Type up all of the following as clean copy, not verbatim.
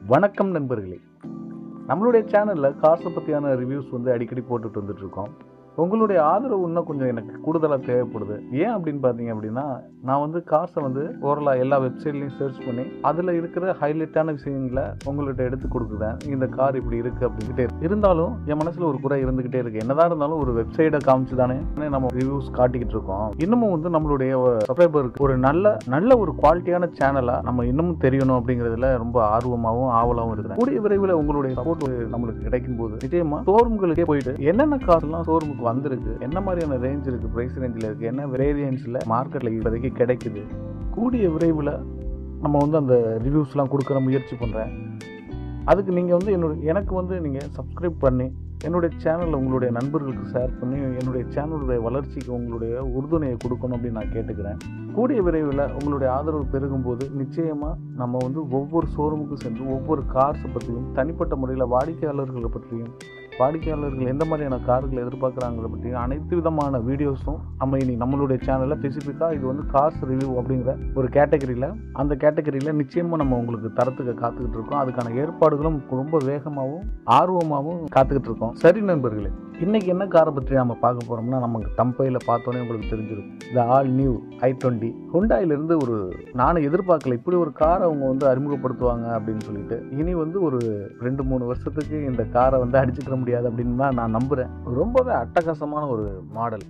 வணக்கம் நண்பர்களே, நம்மளுடைய சேனலில் கார்ஸை பற்றியான ரிவ்யூஸ் அடிக்கடி போட்டுட்டு வந்துட்டு இருக்கோம். உங்களுடைய ஆதரவு இன்னும் கொஞ்சம் எனக்கு கூடுதலாக தேவைப்படுது. ஏன் அப்படின்னு பார்த்தீங்க அப்படின்னா, நான் கார்ஸை ஓரலாக எல்லா வெப்சைட்லையும் சர்ச் பண்ணி அதில் இருக்கிற ஹைலைட்டான விஷயங்களை உங்கள்கிட்ட எடுத்து கொடுக்குறேன். இந்த கார் இப்படி இருக்குது அப்படின்ட்டு இருந்தாலும் என் மனசில் ஒரு குறை இருந்துக்கிட்டே இருக்குது. என்னதான் இருந்தாலும் ஒரு வெப்சைட்டை காமிச்சு தானே நம்ம ரிவ்யூஸ் காட்டிக்கிட்டு இருக்கோம். இன்னமும் நம்மளுடைய சப்ஸ்கிரைபருக்கு ஒரு நல்ல ஒரு குவாலிட்டியான சேனலாக நம்ம இன்னமும் தெரியணும் அப்படிங்கிறதுல ரொம்ப ஆர்வமாகவும் ஆவலாகவும் இருக்கிறேன். கூடிய விரைவில் உங்களுடைய சப்போர்ட் நம்மளுக்கு கிடைக்கும் போது நிச்சயமா ஷோரூம்களுக்கே போயிட்டு என்னென்ன கார்லாம் ஷோரூமுக்கு வந்திருக்கு, என்ன மாதிரியான ரேஞ்ச் இருக்கு, பிரைஸ் ரேஞ்சில் இருக்கு, என்ன வேரியன்ட்ஸில் மார்க்கெட்டில் இப்போதைக்கு கிடைக்குது, கூடிய விரைவில் நம்ம அந்த ரிவ்யூஸ்லாம் கொடுக்குற முயற்சி பண்ணுறேன். அதுக்கு நீங்கள் எனக்கு நீங்கள் சப்ஸ்கிரைப் பண்ணி என்னுடைய சேனலில் உங்களுடைய நண்பர்களுக்கு ஷேர் பண்ணி என்னுடைய சேனலுடைய வளர்ச்சிக்கு உங்களுடைய உறுதுணையை கொடுக்கணும் அப்படின்னு நான் கேட்டுக்கிறேன். கூடிய விரைவில் உங்களுடைய ஆதரவு பெருகும்போது நிச்சயமாக நம்ம ஒவ்வொரு ஷோரூமுக்கும் சென்று ஒவ்வொரு கார்ஸை பற்றியும் தனிப்பட்ட முறையில் வாடிக்கையாளர்களை பற்றியும் வாடிக்கையாளர்கள் எந்த மாதிரியான கார்களை எதிர்பார்க்குறாங்கிறத பற்றியும் அனைத்து விதமான வீடியோஸும் நம்மளுடைய சேனலில் ஸ்பெசிஃபிக்காக இது கார்ஸ் ரிவ்யூ அப்படிங்கிற ஒரு கேட்டகரியில் அந்த கேட்டகரியில் நிச்சயமாக நம்ம உங்களுக்கு தரத்துக்கு காத்துக்கிட்டு இருக்கோம். அதுக்கான ஏற்பாடுகளும் ரொம்ப வேகமாகவும் ஆர்வமாகவும் காத்துக்கிட்டு இருக்கோம். சரி நண்பர்களே, இன்றைக்கி என்ன காரை பற்றி நம்ம பார்க்க போகிறோம்னா, நமக்கு தம்பையில் பார்த்தோன்னே உங்களுக்கு தெரிஞ்சிருக்கும். இந்த ஆல் நியூ i20 ஹுண்டாயிலிருந்து நானும் எதிர்பார்க்கல இப்படி ஒரு காரை அவங்க அறிமுகப்படுத்துவாங்க அப்படின்னு சொல்லிட்டு. இனி ஒரு 2-3 வருஷத்துக்கு இந்த காரை அடிச்சுக்கிற முடியாது அப்படின்னு தான் நான் நம்புகிறேன். ரொம்பவே அட்டகாசமான ஒரு மாடல்,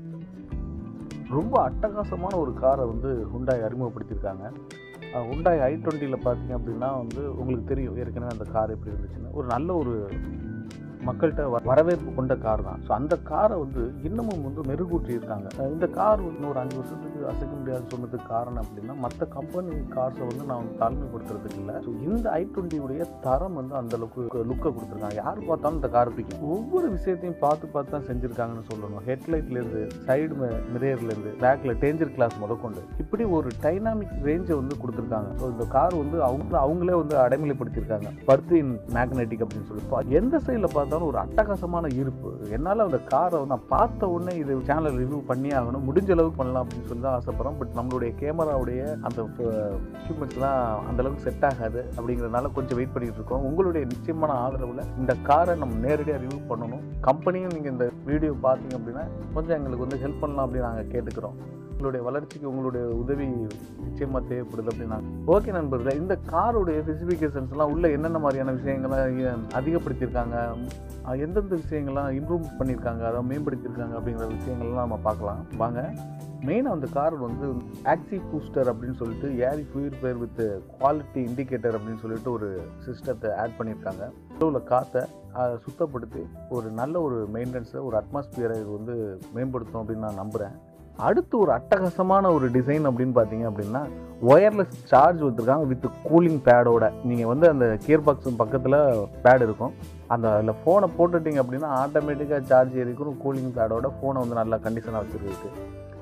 ரொம்ப அட்டகாசமான ஒரு காரை ஹுண்டாய் அறிமுகப்படுத்தியிருக்காங்க. ஹுண்டாய் i20யில் பார்த்தீங்க அப்படின்னா உங்களுக்கு தெரியும் ஏற்கனவே அந்த கார் எப்படி இருந்துச்சுன்னு. ஒரு நல்ல ஒரு மக்கள்கிட்ட வரவேற்பு கொண்ட கார் தான். ஸோ அந்த காரை இன்னமும் மெருகூட்டி இருக்காங்க. இந்த கார் ஒரு 5 வருஷத்துக்கு அசைக்க முடியாது சொன்னதுக்கு காரணம் அப்படின்னா, மற்ற கம்பெனி கார்ஸை நான் தாழ்மைப்படுத்துறதுக்கு இல்லை. ஸோ இந்த i20 தரம் அந்த அளவுக்கு லுக்கை கொடுத்துருக்காங்க. யார் பார்த்தாலும் இந்த கார் பிடிக்கும். ஒவ்வொரு விஷயத்தையும் பார்த்து தான் செஞ்சுருக்காங்கன்னு சொல்லணும். ஹெட்லைட்லேருந்து சைடு மிரர்லேருந்து பேக்கில் டேஞ்சர் கிளாஸ் முதற்கொண்டு இப்படி ஒரு டைனாமிக் ரேஞ்சை கொடுத்துருக்காங்க. ஸோ இந்த கார் அவங்களே அடைமொழிப்படுத்தியிருக்காங்க. பர்த் இன் மேக்னெட்டிக் அப்படின்னு சொல்லி எந்த சைடில் பார்த்தாலும் ஒரு அட்டகாசமான இருப்பு. என்னால் அந்த காரை நான் பார்த்த உடனே இது சேனல் ரிவ்யூ பண்ணி ஆகணும், முடிஞ்ச அளவுக்கு பண்ணலாம் அப்படின்னு சொல்லி தான் ஆசைப்படுறோம். பட் நம்மளுடைய கேமராவுடைய அந்த எக்யூப்மெண்ட்ஸ்லாம் அந்த அளவுக்கு செட் ஆகாது. அப்படிங்கிறதுனால கொஞ்சம் வெயிட் பண்ணிட்டு இருக்கோம். உங்களுடைய நிச்சயமான ஆதரவில் இந்த காரை நம்ம நேரடியாக ரிவ்யூ பண்ணணும். கம்பெனியும் நீங்கள் இந்த வீடியோ பார்த்தீங்க அப்படின்னா கொஞ்சம் எங்களுக்கு ஹெல்ப் பண்ணலாம் அப்படின்னு நாங்கள் கேட்டுக்கிறோம். உங்களுடைய வளர்ச்சிக்கு உங்களுடைய உதவி நிச்சயமாக தேவைப்படுது அப்படின்னா. ஓகே நண்பர்களே, இந்த காருடைய ஸ்பெசிஃபிகேஷன்ஸ்லாம் உள்ள என்னென்ன மாதிரியான விஷயங்களை அதிகப்படுத்தியிருக்காங்க, எந்தெந்த விஷயங்கள்லாம் இம்ப்ரூவ் பண்ணியிருக்காங்க, அதை மேம்படுத்தியிருக்காங்க அப்படிங்கிற விஷயங்கள்லாம் நம்ம பார்க்கலாம் வாங்க. மெயினாக அந்த கார் ஆக்டிவ் பூஸ்டர் அப்படின்னு சொல்லிட்டு ஏரி பியூரிஃபையர் வித் குவாலிட்டி இண்டிகேட்டர் அப்படின்னு சொல்லிட்டு ஒரு சிஸ்டத்தை ஆட் பண்ணியிருக்காங்க. உள்ள காற்றை சுத்தப்படுத்தி ஒரு நல்ல ஒரு மெயின்டெனன்ஸை ஒரு அட்மாஸ்பியரை இது மேம்படுத்தும் அப்படின்னு நான் நம்புகிறேன். அடுத்து ஒரு அட்டகாசமான ஒரு டிசைன் அப்படின்னு பார்த்தீங்க அப்படின்னா, ஒயர்லெஸ் சார்ஜ் வச்சுருக்காங்க வித் கூலிங் பேடோட. நீங்கள் அந்த கியர் பாக்ஸ் பக்கத்தில் பேட் இருக்கும். அதில் ஃபோனை போட்டுட்டிங்க அப்படின்னா ஆட்டோமேட்டிக்காக சார்ஜ் ஏறிக்கும். கூலிங் பேடோட ஃபோனை நல்லா கண்டிஷனாக வச்சுருக்கு.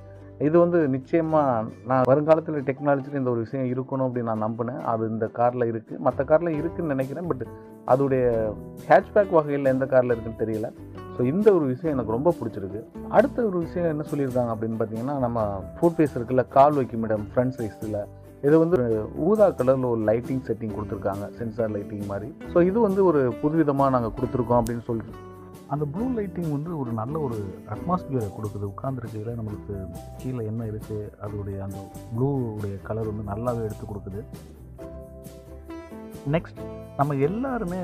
இது நிச்சயமாக நான் வருங்காலத்தில் டெக்னாலஜியில் இந்த ஒரு விஷயம் இருக்கணும் அப்படின்னு நான் நம்பினேன். அது இந்த காரில் இருக்குது, மற்ற காரில் இருக்குதுன்னு நினைக்கிறேன். பட் அதோடைய ஹேட்ச்பேக் வகையில் எந்த காரில் இருக்குதுன்னு தெரியல. ஸோ இந்த ஒரு விஷயம் எனக்கு ரொம்ப பிடிச்சிருக்கு. அடுத்த ஒரு விஷயம் என்ன சொல்லியிருக்காங்க அப்படின்னு பார்த்தீங்கன்னா, நம்ம ஃபுட் ஃபேஸ் இருக்குல்ல, கால் வைக்கும் இடம் ஃப்ரண்ட் சைஸில் இது ஊதா கலரில் ஒரு லைட்டிங் செட்டிங் கொடுத்துருக்காங்க, சென்சார் லைட்டிங் மாதிரி. ஸோ இது ஒரு புதுவிதமாக நாங்கள் கொடுத்துருக்கோம் அப்படின்னு சொல்லிட்டு அந்த ப்ளூ லைட்டிங் ஒரு நல்ல ஒரு அட்மாஸ்பியரை கொடுக்குது. உட்காந்துருக்கையில் நம்மளுக்கு கீழே என்ன இருக்குது அதோடைய அந்த ப்ளூவுடைய கலர் நல்லாவே எடுத்து கொடுக்குது. நெக்ஸ்ட், நம்ம எல்லாருமே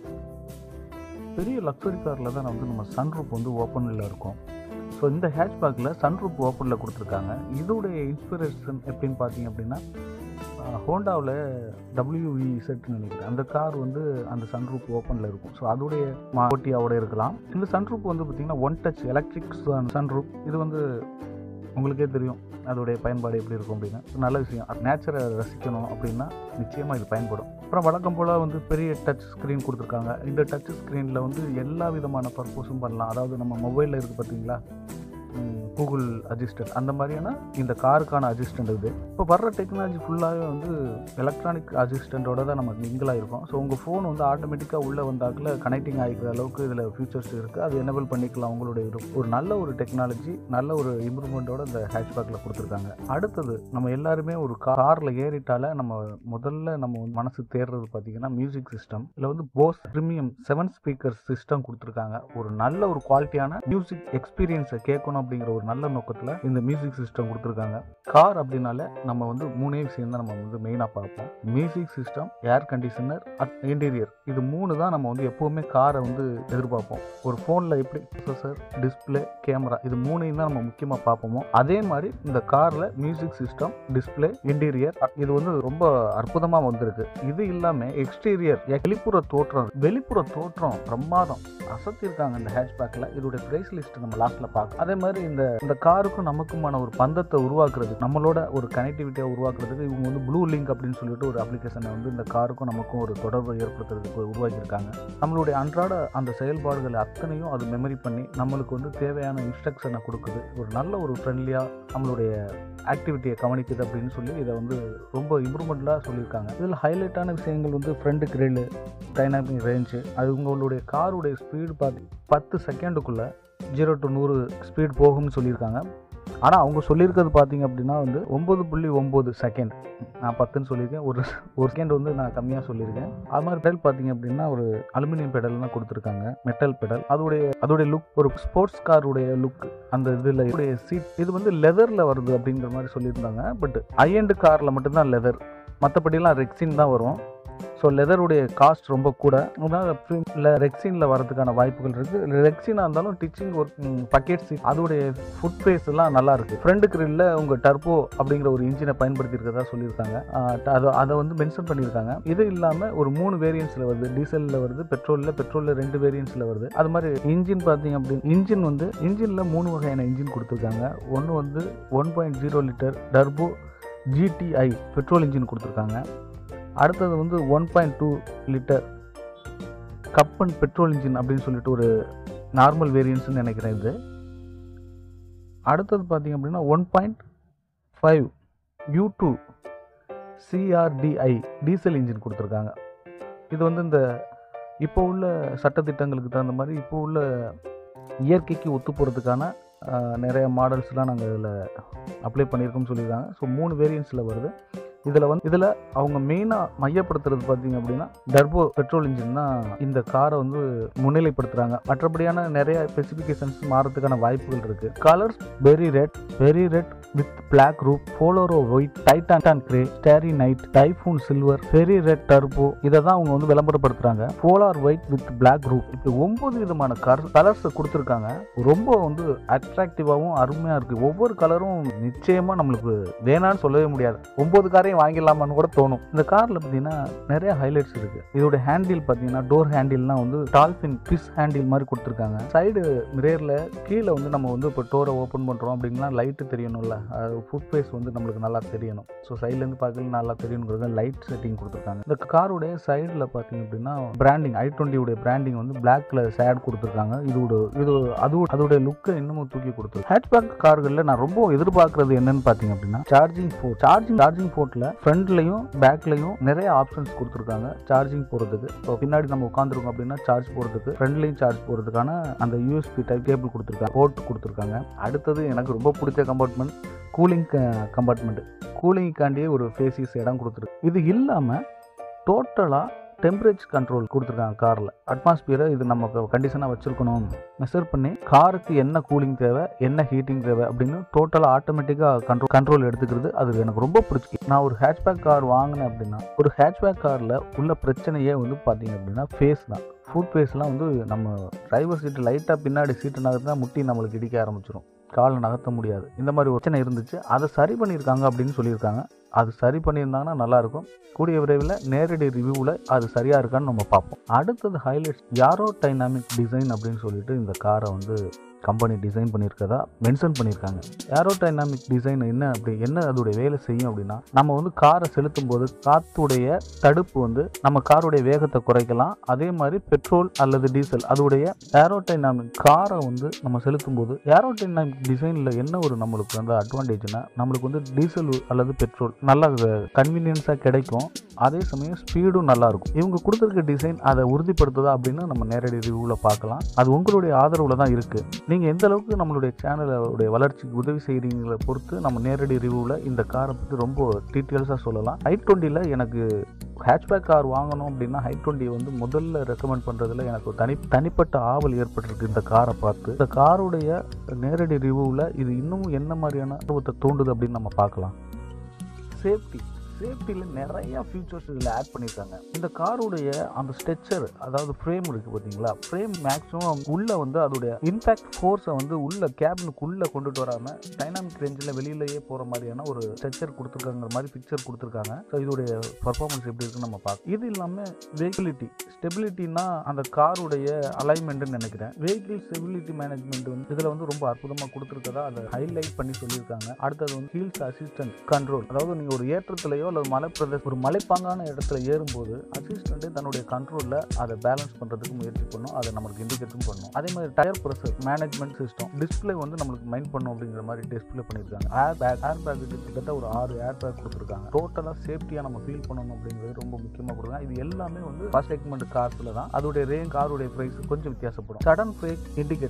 பெரிய லக்ஸரி காரில் தான் நம்ம சன்ரூப் ஓப்பனில் இருக்கும். ஸோ இந்த ஹேட்ச்பேக்கில் சன்ரூப் ஓப்பனில் கொடுத்துருக்காங்க. இதோடைய இன்ஸ்பிரேஷன் எப்படின்னு பார்த்தீங்க அப்படின்னா, ஹோண்டாவில் WEZன்னு நினைக்கிறேன். அந்த கார் அந்த சன்ரூப் ஓப்பனில் இருக்கும். ஸோ அதோடைய ஓட்டியாவோட இருக்கலாம். இந்த சன்ரூப் பார்த்திங்கன்னா 1 டச் எலக்ட்ரிக் சன்ரூப். இது உங்களுக்கே தெரியும் அதோடைய பயன்பாடு எப்படி இருக்கும் அப்படின்னு. நல்ல விஷயம். நேச்சரை ரசிக்கணும் அப்படின்னா நிச்சயமாக இது பயன்படும். அப்புறம் வழக்கம் போல் பெரிய டச் ஸ்க்ரீன் கொடுத்துருக்காங்க. இந்த டச் ஸ்க்ரீனில் எல்லா விதமான பர்பஸும் பண்ணலாம். அதாவது நம்ம மொபைலில் இருக்குது பார்த்தீங்களா, கூகுள் அசிஸ்டன்ட் அந்த மாதிரியான இந்த காருக்கான அசிஸ்டன்ட் இது. இப்போ வர்ற டெக்னாலஜி ஃபுல்லாகவே வந்து எலக்ட்ரானிக் அசிஸ்டண்ட்டோட தான் நம்ம மிங்கிளாக இருக்கும். ஸோ உங்கள் ஃபோன் வந்து ஆட்டோமேட்டிக்காக உள்ளே வந்தாக்கில் கனெக்டிங் ஆகிக்கிற அளவுக்கு இதில் ஃபியூச்சர்ஸ் இருக்குது. அது எனேபிள் பண்ணிக்கலாம். உங்களுடைய ஒரு நல்ல ஒரு டெக்னாலஜி, நல்ல ஒரு இம்ப்ரூவ்மெண்ட்டோட இந்த ஹேட்ச்பேக்கில் கொடுத்துருக்காங்க. அடுத்தது நம்ம எல்லாருமே ஒரு காரில் ஏறிட்டால முதல்ல நம்ம மனசு தேடுறது பார்த்தீங்கன்னா மியூசிக் சிஸ்டம். இதில் வந்து போஸ் ப்ரீமியம் 7 ஸ்பீக்கர் சிஸ்டம் கொடுத்துருக்காங்க. ஒரு நல்ல ஒரு குவாலிட்டியான மியூசிக் எக்ஸ்பீரியன்ஸை கேட்கணும் அப்படிங்கிற ஒரு நல்ல நோக்கத்தில் இந்த மியூசிக் சிஸ்டம் கொடுத்துருக்காங்க. கார் அப்படின்னால நம்ம வந்து 3 விஷயம் தான் நம்ம வந்து மெயினாக பார்ப்போம். Music system, air conditioner, interior. இது 3 தான் நம்ம வந்து எப்போவுமே காரை வந்து எதிர்பார்ப்போம். ஒரு ஃபோனில் எப்படி ப்ரொசஸர், டிஸ்பிளே, கேமரா, இது 3 தான் நம்ம முக்கியமாக பார்ப்போமோ அதே மாதிரி இந்த காரில் மியூசிக் சிஸ்டம், டிஸ்பிளே, இன்டீரியர் இது வந்து ரொம்ப அற்புதமாக வந்திருக்கு. இது இல்லாமல் எக்ஸ்டீரியர், வெளிப்புற தோற்றம் பிரமாதம் அசத்திருக்காங்க இந்த ஹேட்ச்பேக்கில். இதோடைய பிரைஸ் லிஸ்ட் நம்ம லாஸ்ட்ல பார்க்கலாம். அதே மாதிரி இந்த காருக்கும் நமக்குமான ஒரு பந்தத்தை உருவாக்குறது, நம்மளோட ஒரு கனெக்டிவிட்டியை உருவாக்குறதுக்கு இவங்க வந்து ப்ளூ லிங்க் அப்படின்னு சொல்லிட்டு ஒரு அப்ளிகேஷனை வந்து இந்த காருக்கும் நமக்கும் ஒரு தொடர்பை ஏற்படுத்துறதுக்கு உருவாக்கியிருக்காங்க. நம்மளுடைய அன்றாட அந்த செயல்பாடுகளை அத்தனையும் அது மெமரி பண்ணி நம்மளுக்கு வந்து தேவையான இன்ஸ்ட்ரக்ஷனை கொடுக்குது. ஒரு நல்ல ஒரு ஃப்ரெண்ட்லியாக நம்மளுடைய ஆக்டிவிட்டியை கவனிக்குது அப்படின்னு சொல்லி இதை வந்து ரொம்ப இம்ப்ரூவ்மெண்ட்டாக சொல்லியிருக்காங்க. இதில் ஹைலைட்டான விஷயங்கள் வந்து ஃப்ரண்ட் கிரில், டைனாமிக் ரேஞ்சு, அது உங்களுடைய காருடைய ஸ்பீடு பார்த்து 10 செகண்டுக்குள்ளே 0 to 100 ஸ்பீட் போகும்னு சொல்லியிருக்காங்க. ஆனால் அவங்க சொல்லியிருக்கிறது பார்த்தீங்க அப்படின்னா வந்து 9.9 செகண்ட். நான் 10ன்னு சொல்லியிருக்கேன். ஒரு செகண்ட் வந்து நான் கம்மியாக சொல்லியிருக்கேன். அது மாதிரி பெடல் பார்த்தீங்க அப்படின்னா ஒரு அலுமினியம் பெடல் தான் கொடுத்துருக்காங்க, மெட்டல் பெடல். அதோடைய லுக் ஒரு ஸ்போர்ட்ஸ் காருடைய லுக். அந்த இதில் சீட் இது வந்து லெதரில் வருது அப்படிங்கிற மாதிரி சொல்லியிருந்தாங்க. பட் ஹை-எண்ட் காரில் மட்டும்தான் லெதர், மற்றபடிலாம் ரெக்ஸின் தான் வரும். ஸோ லெதருடைய காஸ்ட் ரொம்ப கூட, அதனால் ரெக்ஸினில் வரதுக்கான வாய்ப்புகள் இருக்குது. ரெக்ஸினாக இருந்தாலும் டிச்சிங் ஒர்க், பக்கெட் சீட், அதோடைய ஃபுட் ஃபேஸ் எல்லாம் நல்லா இருக்குது. ஃப்ரண்ட் கிரில்ல உங்கள் டர்போ அப்படிங்கிற ஒரு இன்ஜினை பயன்படுத்தி இருக்கிறதா சொல்லியிருக்காங்க. அதை வந்து மென்ஷன் பண்ணியிருக்காங்க. இது இல்லாமல் ஒரு 3 வேரியன்ஸில் வருது. டீசலில் வருது, பெட்ரோலில் 2 வேரியன்ஸில் வருது. அது மாதிரி இன்ஜின் பார்த்தீங்க அப்படின்னு இன்ஜினில் 3 வகையான இன்ஜின் கொடுத்துருக்காங்க. ஒன்று வந்து 1.0 litre turbo GTI petrol engine கொடுத்துருக்காங்க. அடுத்தது வந்து 1.2 லிட்டர் கப்பன் பெட்ரோல் இன்ஜின் அப்படின்னு சொல்லிட்டு ஒரு நார்மல் வேரியன்ஸ்னு நினைக்கிறேன் இது. அடுத்தது பார்த்தீங்க அப்படின்னா 1.5 U2 CRDI டீசல் இன்ஜின் கொடுத்துருக்காங்க. இது வந்து இந்த இப்போ உள்ள சட்டத்திட்டங்களுக்கு தகுந்த மாதிரி இப்போ உள்ள இயற்கைக்கு ஒத்து போகிறதுக்கான நிறைய மாடல்ஸ்லாம் நாங்கள் இதில் அப்ளை பண்ணியிருக்கோம்னு சொல்லியிருக்காங்க. ஸோ 3 வேரியன்ஸில் வருது. இதில் அவங்க மெயினாக மையப்படுத்துறது பார்த்தீங்க அப்படின்னா டர்போ பெட்ரோல் இன்ஜின் தான் இந்த காரை வந்து முன்னிலைப்படுத்துகிறாங்க. மற்றபடியான நிறைய ஸ்பெசிஃபிகேஷன்ஸ் மாறதுக்கான வாய்ப்புகள் இருக்குது. Colours very red with black roof, polar white, titan grey, starry night, typhoon silver, very red turbo, இதை தான் அவங்க வந்து விளம்பரப்படுத்துகிறாங்க. Polar white with black roof, இப்படி 9 விதமான கலர்ஸ் கொடுத்துருக்காங்க. ரொம்ப வந்து அட்ராக்டிவாகவும் அருமையாக இருக்குது. ஒவ்வொரு கலரும் நிச்சயமாக நம்மளுக்கு வேணான்னு சொல்லவே முடியாது. 9 காரையும் வாங்கிடலாமான்னு கூட தோணும். இந்த காரில் பார்த்தீங்கன்னா நிறைய ஹைலைட்ஸ் இருக்குது. இதோட ஹேண்டில் பார்த்தீங்கன்னா டோர் ஹேண்டில்லாம் வந்து டால்ஃபின் ஃபிஷ் ஹேண்டில் மாதிரி கொடுத்துருக்காங்க. சைடு மிரரில் கீழே வந்து நம்ம வந்து இப்போ டோரை ஓப்பன் பண்ணுறோம் அப்படின்னா லைட்டு தெரியணும்ல, ஃபுட் ஃபேஸ் வந்து நம்மளுக்கு நல்லா தெரியணும். ஸோ சைட்லேருந்து பார்க்கல நல்லா தெரியணுங்கிறது லைட் செட்டிங் கொடுத்துருக்காங்க. இந்த காருடைய சைடில் பார்த்தீங்க அப்படின்னா பிராண்டிங் i20 உடைய பிராண்டிங் வந்து பிளாக்ல சேட் கொடுத்துருக்காங்க. அதோட லுக்கை இன்னமும் தூக்கி கொடுத்துருக்கு. ஹேட்ச்பேக் கார்களில் நான் ரொம்ப எதிர்பார்க்கறது என்னன்னு பார்த்தீங்க அப்படின்னா சார்ஜிங் போர்ட்டில் ஃப்ரண்ட்லையும் பேக்லையும் நிறைய ஆப்ஷன்ஸ் கொடுத்துருக்காங்க சார்ஜிங் போகிறதுக்கு. ஸோ பின்னாடி நம்ம உட்காந்துருக்கோம் அப்படின்னா சார்ஜ் போகிறதுக்கு, ஃப்ரண்ட்லையும் சார்ஜ் போகிறதுக்கான அந்த USB டைப் கேபிள் கொடுத்துருக்காங்க, போர்ட் கொடுத்துருக்காங்க. அடுத்தது எனக்கு ரொம்ப பிடிச்ச கம்பார்ட்மெண்ட் கூலிங் கம்பார்ட்மெண்ட். கூலிங்காண்டியே ஒரு ஃபேஸிஸ் இடம் கொடுத்துருக்கு. இது இல்லாமல் டோட்டலாக டெம்பரேச்சர் கண்ட்ரோல் கொடுத்துருக்காங்க காரில். அட்மாஸ்பியரை இது நம்ம கண்டிஷனாக வச்சுருக்கணும், மெஷர் பண்ணி காருக்கு என்ன கூலிங் தேவை, என்ன ஹீட்டிங் தேவை அப்படின்னு டோட்டலாக ஆட்டோமேட்டிக்காக கண்ட்ரோல் எடுத்துக்கிறது. அது எனக்கு ரொம்ப பிடிச்சி. நான் ஒரு ஹேட்ச்பேக் கார் வாங்கினேன் அப்படின்னா, ஒரு ஹேட்ச்பேக் காரில் உள்ள பிரச்சனையே வந்து பார்த்தீங்க அப்படின்னா ஃபேஸ் தான். ஃபுட் ஃபேஸ்லாம் வந்து நம்ம டிரைவர் சீட்டு லைட்டாக பின்னாடி சீட்டு நகர்த்தா முட்டி நம்மளுக்கு இடிக்க ஆரம்பிச்சிடும், காலை நகர்த்த முடியாது. இந்த மாதிரி ஒரு பிரச்சனை இருந்துச்சு. அதை சரி பண்ணியிருக்காங்க அப்படின்னு சொல்லியிருக்காங்க. அது சரி பண்ணியிருந்தாங்கன்னா நல்லாயிருக்கும். கூடிய விரைவில் நேரடி ரிவ்யூவில் அது சரியாக இருக்கான்னு நம்ம பார்ப்போம். அடுத்தது ஹைலைட்ஸ் ஏரோடைனாமிக் டிசைன் அப்படின்னு சொல்லிட்டு இந்த காரை வந்து கம்பெனி டிசைன் பண்ணியிருக்கதா மென்ஷன் பண்ணியிருக்காங்க. ஏரோடைனாமிக் டிசைன் என்ன அதோடைய வேலை செய்யும் அப்படின்னா, நம்ம வந்து காரை செலுத்தும் போது காத்துடைய தடுப்பு வந்து நம்ம காருடைய வேகத்தை குறைக்கலாம். அதே மாதிரி பெட்ரோல் அல்லது டீசல் அதோடைய ஏரோடைனாமிக் காரை வந்து நம்ம செலுத்தும் போது ஏரோடைனாமிக் டிசைனில் என்ன ஒரு நம்மளுக்கு வந்து அட்வான்டேஜ்னா, நம்மளுக்கு வந்து டீசல் அல்லது பெட்ரோல் நல்லா கன்வீனியன்ஸாக கிடைக்கும். அதே சமயம் ஸ்பீடும் நல்லா இருக்கும். இவங்க கொடுத்துருக்க டிசைன் அதை உறுதிப்படுத்துதா அப்படின்னு நம்ம நேரடி ரிவ்யூவில் பார்க்கலாம். அது உங்களுடைய ஆதரவில் தான் இருக்குது. நீங்கள் எந்த அளவுக்கு நம்மளுடைய சேனலோடைய வளர்ச்சிக்கு உதவி செய்கிறீங்களை பொறுத்து நம்ம நேரடி ரிவ்யூவில் இந்த காரை பற்றி ரொம்ப டீட்டெயில்ஸாக சொல்லலாம். i20 எனக்கு ஹேட்ச்பேக் கார் வாங்கணும் அப்படின்னா i20 வந்து முதல்ல ரெக்கமெண்ட் பண்ணுறதுல எனக்கு தனிப்பட்ட ஆவல் ஏற்பட்டிருக்கு. இந்த காரை பார்த்து இந்த காருடைய நேரடி ரிவ்யூவில் இது இன்னும் என்ன மாதிரியான அனுபவத்தை தோண்டுது அப்படின்னு நம்ம பார்க்கலாம். சேஃப்டியில் நிறைய ஃபீச்சர்ஸ் இதில் ஆட் பண்ணியிருக்காங்க. இந்த காருடைய அந்த ஸ்ட்ரெச்சர், அதாவது ஃப்ரேம் இருக்குது பார்த்தீங்களா, ஃப்ரேம் மேக்ஸிமம் உள்ளே வந்து அதோடைய இம்பேக்ட் ஃபோர்ஸை வந்து உள்ள கேபினுக்குள்ளே கொண்டுட்டு வராமல் டைனாமிக் ரேஞ்சில் வெளியிலேயே போகிற மாதிரியான ஒரு ஸ்ட்ரெச்சர் கொடுத்துருக்காங்கிற மாதிரி பிக்சர் கொடுத்துருக்காங்க. ஸோ இதோடைய பர்ஃபார்மன்ஸ் எப்படி இருக்குன்னு நம்ம பார்க்கலாம். இது இல்லாமல் ஸ்டெபிலிட்டினா அந்த காருடைய அலைன்மெண்ட்னு நினைக்கிறேன். வெஹிக்கிள் ஸ்டெபிலிட்டி மேனேஜ்மெண்ட் வந்து இதில் வந்து ரொம்ப அற்புதமாக கொடுத்துருக்கதா அதை ஹைலைட் பண்ணி சொல்லியிருக்காங்க. அடுத்தது வந்து ஹீல்ஸ் அசிஸ்டன்ட் கண்ட்ரோல், அதாவது நீங்கள் ஒரு ஏற்றத்திலேயோ அல்லது ஒரு மலைப்பாங்கான இடத்துல ஏறும்போது அசிஸ்டன்ட் தன்னுடைய கண்ட்ரோலில் அதை பேலன்ஸ் பண்ணுறதுக்கு முயற்சி பண்ணும். அதை நம்மளுக்கு இண்டிகேட்டும் பண்ணும். அதே மாதிரி tyre pressure management system display வந்து நம்மளுக்கு மைண்ட் பண்ணும் அப்படிங்கிற மாதிரி டிஸ்பிளே பண்ணியிருக்காங்க. ஏர் பேக் கிட்டத்தட்ட ஒரு 6 ஏர் பேக் கொடுத்துருக்காங்க. டோட்டலாக சேஃப்டியாக நம்ம ஃபீல் பண்ணணும் அப்படிங்கிறது ரொம்ப முக்கியமாக கொடுக்குறாங்க. இது எல்லாமே வந்து ஃபர்ஸ்ட் செக்மெண்ட் கார்ஸில் தான். அதோடைய ரேஞ்ச் காருடைய ப்ரைஸ் கொஞ்சம் வித்தியாசப்படும். சடன் பிரேக்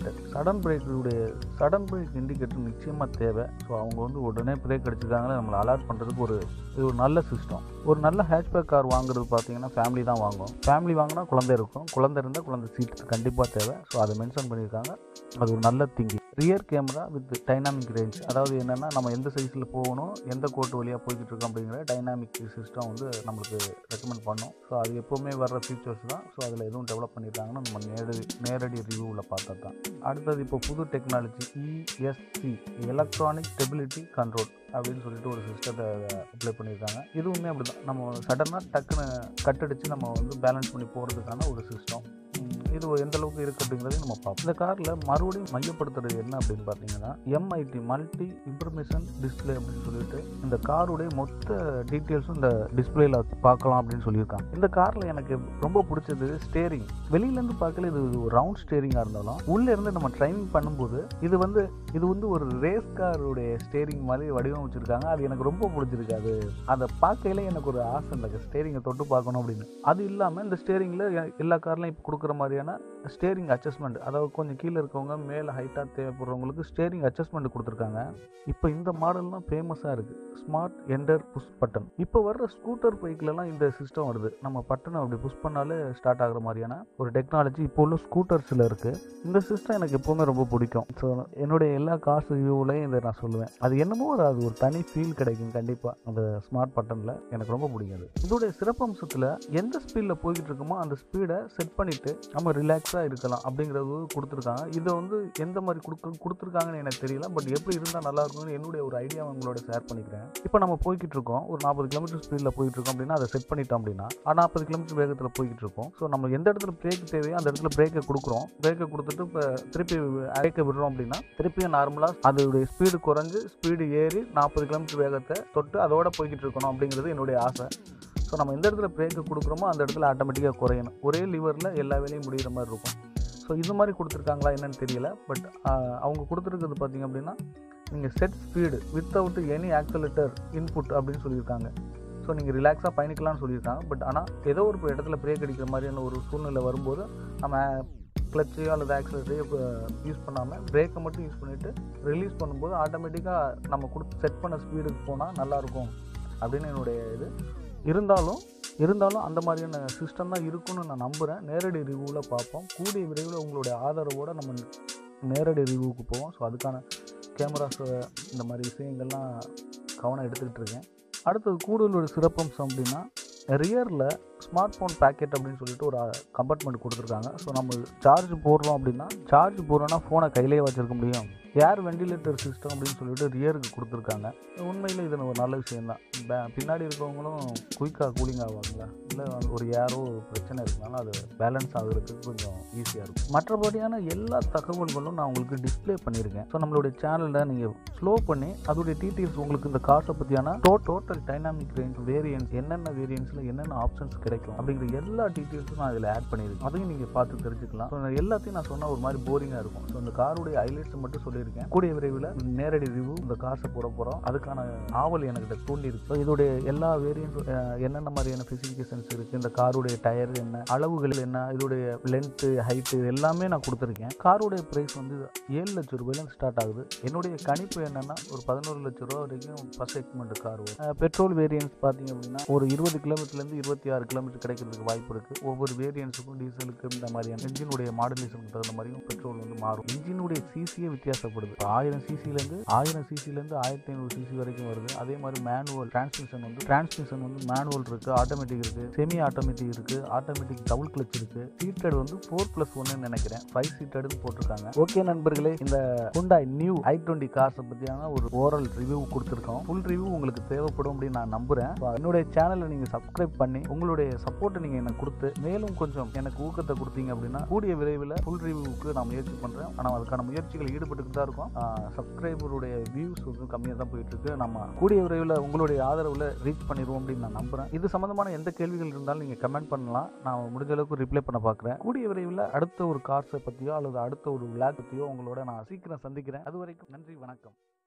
இண்டிகேட்டர் நிச்சயமாக தேவை. ஸோ அவங்க வந்து உடனே பிரேக் அடிச்சிருக்காங்களே நம்மளை அலர்ட் பண்ணுறதுக்கு இது ஒரு நல்ல சிஸ்டம். ஒரு நல்ல ஹேட்ச்பேக் கார் வாங்குறது பார்த்தீங்கன்னா ஃபேமிலி தான் வாங்குவோம். ஃபேமிலி வாங்கினா குழந்தை இருக்கும். குழந்தை இருந்தால் குழந்தை சீட் கண்டிப்பாக தேவை. ஸோ அதை மென்ஷன் பண்ணியிருக்காங்க. அது ஒரு நல்ல thinking. Rear camera with dynamic range, அதாவது என்னென்னா நம்ம எந்த சைஸில் போகணும், எந்த கோட்டு வழியாக போய்கிட்டு இருக்கோம் அப்படிங்கிற டைனாமிக் சிஸ்டம் வந்து நம்மளுக்கு ரெக்கமெண்ட் பண்ணோம். ஸோ அது எப்போவுமே வர்ற ஃபீச்சர்ஸ் தான். ஸோ அதில் எதுவும் டெவலப் பண்ணியிருக்காங்கன்னா நம்ம நேரடி ரிவ்யூவில் பார்த்தா தான். அடுத்தது இப்போ புது technology ESC electronic stability control அப்படின்னு சொல்லிட்டு ஒரு சிஸ்டத்தை அப்ளை பண்ணியிருக்காங்க. இதுவுமே அப்படி தான். நம்ம சடனாக டக்குன்னு கட்டடிச்சு நம்ம வந்து பேலன்ஸ் பண்ணி போகிறதுக்கான ஒரு சிஸ்டம். இது எந்த அளவுக்கு இருக்குது அப்படிங்கிறதையும் நம்ம பார்ப்போம். இந்த காரில் மறுபடியும் மையப்படுத்துறது என்ன அப்படின்னு பார்த்தீங்கன்னா MIT மல்டி இன்ஃபர்மேஷன் டிஸ்பிளே அப்படின்னு சொல்லிட்டு இந்த காருடைய மொத்த டீட்டெயில்ஸும் இந்த டிஸ்பிளேல பார்க்கலாம் அப்படின்னு சொல்லியிருக்காங்க. இந்த காரில் எனக்கு ரொம்ப பிடிச்சது ஸ்டேரிங். வெளியிலேருந்து பார்க்கல இது ஒரு ரவுண்ட் ஸ்டேரிங்காக இருந்தாலும் உள்ளே இருந்து நம்ம ட்ரைனிங் பண்ணும்போது இது வந்து ஒரு ரேஸ் காருடைய ஸ்டேரிங் மாதிரி வடிவமைச்சிருக்காங்க. அது எனக்கு ரொம்ப பிடிச்சிருக்கு. அதை பார்க்கையில எனக்கு ஒரு ஆசை இல்லை, ஸ்டேரிங்கை தொட்டு பார்க்கணும் அப்படின்னு. அது இல்லாமல் இந்த ஸ்டேரிங்கில் எல்லா கார்லையும் இப்போ கொடுக்குற மாதிரியான ஸ்டேரிங் அட்ஜஸ்ட்மெண்ட், அதாவது கொஞ்சம் கீழே இருக்கவங்க மேலே ஹைட்டாக தேவைப்படுறவங்களுக்கு ஸ்டேரிங் அட்ஜஸ்ட்மெண்ட் கொடுத்துருக்காங்க. இப்போ இந்த மாடல்லாம் ஃபேமஸாக இருக்குது. Smart enter push button. இப்போ வர்ற ஸ்கூட்டர் பைக்லலாம் இந்த சிஸ்டம் வருது. நம்ம பட்டனை அப்படி புஷ் பண்ணாலே ஸ்டார்ட் ஆகிற மாதிரியான ஒரு டெக்னாலஜி இப்போ உள்ள ஸ்கூட்டர்ஸில் இருக்குது. இந்த சிஸ்டம் எனக்கு எப்போவுமே ரொம்ப பிடிக்கும். ஸோ என்னுடைய எல்லா காசு ரிவ்யூலையும் இதை நான் சொல்லுவேன். அது என்னமோ அது ஒரு தனி ஃபீல் கிடைக்கும் கண்டிப்பாக அந்த ஸ்மார்ட் பட்டனில். எனக்கு ரொம்ப பிடிக்காது. இதோடைய சிறப்பம்சத்தில் எந்த ஸ்பீடில் போய்கிட்டு இருக்கோமோ அந்த ஸ்பீடை செட் பண்ணிவிட்டு நம்ம ரிலாக்ஸாக இருக்கலாம் அப்படிங்கிறது கொடுத்துருக்காங்க. இதை வந்து எந்த மாதிரி கொடுத்துருக்காங்கன்னு எனக்கு தெரியல. பட் எப்படி இருந்தால் நல்லா இருக்கும்னு என்னுடைய ஒரு ஐடியா உங்களோட ஷேர் பண்ணிக்கிறேன். இப்போ நம்ம போய்கிட்டு இருக்கோம், ஒரு 40 கிலோமீட்டர் ஸ்பீடில் போயிட்டு இருக்கோம் அப்படின்னா அதை செட் பண்ணிட்டோம் அப்படின்னா 40 கிலோமீட்டர் வேகத்தில் போய்கிட்டு இருக்கோம். ஸோ நம்ம எந்த இடத்துல பிரேக் தேவையோ அந்த இடத்துல பிரேக்கை கொடுக்குறோம். பிரேக்கை கொடுத்துட்டு இப்போ திருப்பி பிரேக்கை விடுறோம் அப்படின்னா திருப்பியும் நார்மலாக அதோடைய ஸ்பீடு குறைஞ்சு ஸ்பீடு ஏறி 40 கிலோமீட்டர் வேகத்தை தொட்டு அதோட போய்கிட்டு இருக்கணும் அப்படிங்கிறது என்னுடைய ஆசை. ஸோ நம்ம எந்த இடத்துல பிரேக்கை கொடுக்குறோமோ அந்த இடத்துல ஆட்டோமேட்டிக்காக குறையணும். ஒரே லிவரில் எல்லா வேலையும் முடிகிற மாதிரி இருக்கும். ஸோ இது மாதிரி கொடுத்துருக்காங்களா என்னன்னு தெரியல. பட் அவங்க கொடுத்துருக்கிறது பார்த்திங்க அப்படின்னா நீங்கள் set speed without any accelerator input அப்படின்னு சொல்லியிருக்காங்க. ஸோ நீங்கள் ரிலாக்ஸாக பயணிக்கலாம்னு சொல்லியிருக்காங்க. பட் ஆனால் ஏதோ ஒரு இடத்துல பிரேக் அடிக்கிற மாதிரியான ஒரு சூழ்நிலை வரும்போது நம்ம கிளச்சையோ அல்லது ஆக்சலேட்டரையோ யூஸ் பண்ணாமல் பிரேக்கை மட்டும் யூஸ் பண்ணிவிட்டு ரிலீஸ் பண்ணும்போது ஆட்டோமேட்டிக்காக நம்ம செட் பண்ண ஸ்பீடுக்கு போனால் நல்லாயிருக்கும் அப்படின்னு என்னுடைய இது. இருந்தாலும் அந்த மாதிரியான சிஸ்டம் தான் இருக்குன்னு நான் நம்புகிறேன். நேரடி ரிவ்யூவில் பார்ப்போம். கூடிய விரைவில் உங்களுடைய ஆதரவோடு நம்ம நேரடி ரிவ்யூவுக்கு போவோம். ஸோ அதுக்கான கேமராஸ் இந்த மாதிரி விஷயங்கள்லாம் கவனம் எடுத்துக்கிட்டு இருக்கேன். அடுத்தது கூடுதல் ஒரு சிறப்பம்சம் அப்படின்னா ரியரில் ஸ்மார்ட் ஃபோன் பேக்கெட் அப்படின்னு சொல்லிட்டு ஒரு கம்பார்ட்மெண்ட் கொடுத்துருக்காங்க. ஸோ நம்ம சார்ஜ் போடுறோம் அப்படின்னா, சார்ஜ் போடுறோன்னா ஃபோனை கையிலேயே வச்சிருக்க முடியும். ஏர் வெண்டிலேட்டர் சிஸ்டம் அப்படின்னு சொல்லிட்டு ரியருக்கு கொடுத்துருக்காங்க. உண்மையில் இது ஒரு நல்ல விஷயம் தான். பின்னாடி இருக்கவங்களும் குயிக்காக கூலிங் ஆவாங்களா, இல்லை ஒரு ஏரோ ஒரு பிரச்சனை இருக்கனால அது பேலன்ஸ் ஆகுறதுக்கு கொஞ்சம் ஈஸியாக இருக்கும். மற்றபடியான எல்லா தகவல்களும் நான் உங்களுக்கு டிஸ்பிளே பண்ணியிருக்கேன். ஸோ நம்மளுடைய சேனலில் நீங்கள் ஸ்லோ பண்ணி அதோடைய டீட்டெயில்ஸ் உங்களுக்கு இந்த கார்ஸை பற்றியான டோட்டல் டைனாமிக் ரேஞ்ச் வேரியன்ஸ், என்னென்ன வேரியன்ஸில் என்னென்ன ஆப்ஷன்ஸ் கிடைக்கும் அப்படிங்கிற எல்லா டீட்டெயில்ஸும் நான் இதில் ஆட் பண்ணியிருக்கேன். அதையும் நீங்கள் பார்த்து தெரிஞ்சுக்கலாம். ஸோ எல்லாத்தையும் நான் சொன்னால் ஒரு மாதிரி போரிங்காக இருக்கும். ஸோ இந்த காருடைய ஹைலைட்ஸ் மட்டும் சொல்லியிருக்கேன். கூடிய விரைவில் நேரடி ரிவ்யூ இந்த கார்ஸை போட போகிறோம். அதுக்கான ஆவல் எனக்கு தூண்டி இருக்கு. இதோடைய எல்லா வேரியன்ஸ் என்னென்ன மாதிரியான ஸ்பெசிஃபிகேஷன்ஸ் இருக்குது, இந்த காருடைய டயர் என்ன, அளவுகள் என்ன, இதோடைய லென்த்து ஹைட்டு எல்லாமே நான் கொடுத்துருக்கேன். காருடைய ப்ரைஸ் வந்து 7 லட்சம் ரூபாயிலேருந்து ஸ்டார்ட் ஆகுது. என்னுடைய கணிப்பு என்னென்னா ஒரு 11 லட்சம் ரூபா வரைக்கும் ஃபர்ஸ்ட் செக்மெண்ட் கார் வரும். பெட்ரோல் வேரியன்ஸ் பார்த்தீங்க அப்படின்னா ஒரு 20 கிலோமீட்டர்லேருந்து 26 கிலோமீட்டர் கிடைக்கிறதுக்கு வாய்ப்பு இருக்குது. ஒவ்வொரு வேரியன்ஸுக்கும் டீசலுக்கு இந்த மாதிரியான இன்ஜினுடைய மாடலேஷனுக்கு தகுந்த மாதிரியும் பெட்ரோல் வந்து மாறும். இன்ஜினுடைய சிசியே வித்தியாசப்படுது. 1000 சிசிலேருந்து 1500 சிசி வரைக்கும் வருது. அதே மாதிரி மேனுவல் டிரான்ஸ்மிஷன் வந்து மேனுவல் இருக்குது, ஆட்டோமேட்டிக் இருக்குது, செமி ஆட்டோமேட்டிக் இருக்குது, ஆட்டோமேட்டிக் டபுள் கிளச் இருக்குது. சீட்டட் வந்து 4+1 நினைக்கிறேன், 5 சீட்டட்னு போட்டிருக்காங்க. ஓகே நண்பர்களே, இந்த Hyundai நியூ i20 கார்ஸை பற்றியான ஒரு ஓரல் ரிவ்யூ கொடுத்துருக்கோம். ஃபுல் ரிவ்யூ உங்களுக்கு தேவைப்படும் அப்படின்னு நான் நம்புகிறேன். என்னுடைய சேனலை நீங்கள் சப்ஸ்கிரைப் பண்ணி உங்களுடைய சப்போர்ட்டை நீங்கள் எனக்கு கொடுத்து மேலும் கொஞ்சம் எனக்கு ஊக்கத்தை கொடுத்தீங்க அப்படின்னா கூடிய விரைவில் ஃபுல் ரிவ்யூவுக்கு நான் முயற்சி பண்ணுறேன். ஆனால் அதுக்கான முயற்சிகள் ஈடுபட்டு தான் இருக்கும். சப்ஸ்கிரைபருடைய வியூஸ் வந்து கம்மியாக தான் போயிட்டு இருக்கு. நம்ம கூடிய விரைவில் உங்களுடைய ஆதரவில் ரீச் பண்ணிடுவோம் அப்படின்னு நான் நம்புகிறேன். இது சம்பந்தமான எந்த கேள்விகள் இருந்தாலும் நீங்கள் கமெண்ட் பண்ணலாம். நான் முடிஞ்ச அளவுக்கு ரிப்ளை பண்ண பார்க்குறேன். கூடிய விரைவில் அடுத்த ஒரு கார்ஸை பற்றியோ அல்லது அடுத்த ஒரு விளாக் பற்றியோ உங்களோட நான் சீக்கிரம் சந்திக்கிறேன். அது வரைக்கும் நன்றி, வணக்கம்.